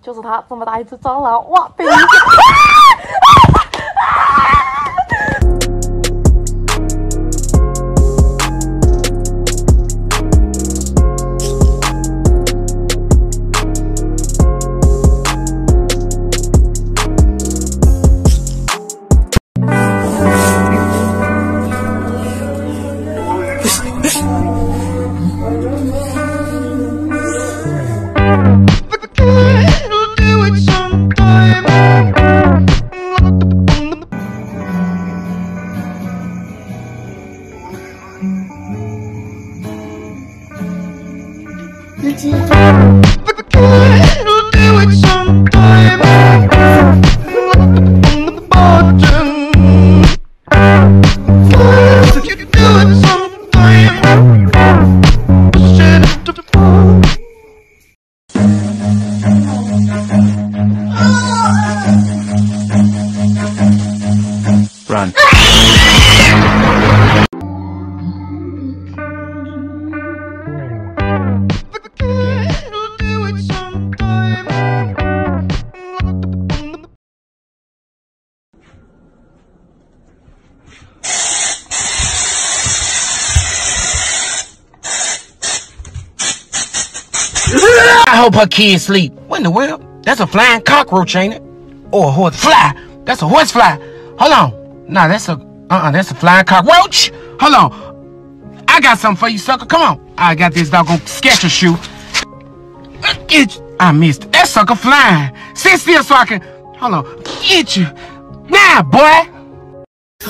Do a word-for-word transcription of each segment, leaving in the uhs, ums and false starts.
就是它这么大一只蟑螂，哇，被你 Run. I hope her kids sleep. What in the world? That's a flying cockroach, ain't it? Or a horse fly. That's a horse fly. Hold on. Nah, that's a uh-uh, that's a flying cockroach. Hold on. I got something for you, sucker. Come on. I got this doggone Sketcher shoe. Get you. I missed it. That sucker flying. Sit still so I can. Hold on. Get you. Nah, boy. The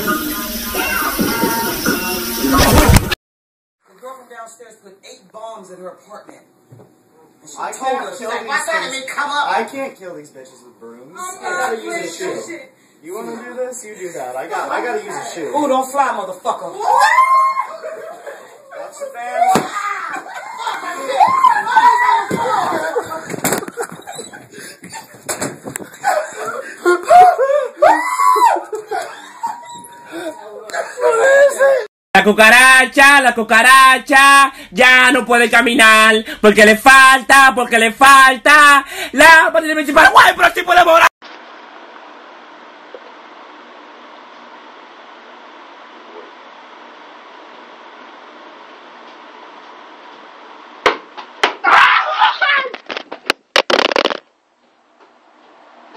girl from downstairs put eight bombs in her apartment. And she I told can't her, she's kill like, these why can't things. it come up? I can't kill these bitches with brooms. I gotta use a shoe. You wanna do this? You do that. I got I gotta use a shoe. Ooh, don't fly, motherfucker. That's the family. La cucaracha, la cucaracha ya no puede caminar porque le falta, porque le falta la parte principal. ¡Guay, pero sí puede morar!